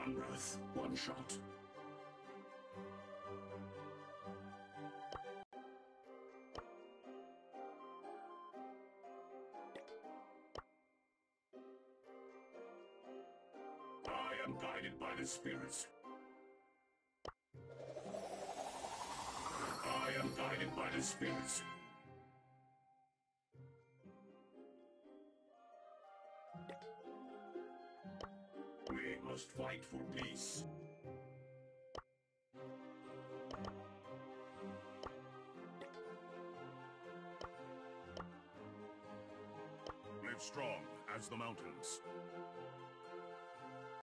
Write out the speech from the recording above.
One breath, one shot. I am guided by the spirits. I am guided by the spirits. We must fight for peace. Live strong as the mountains.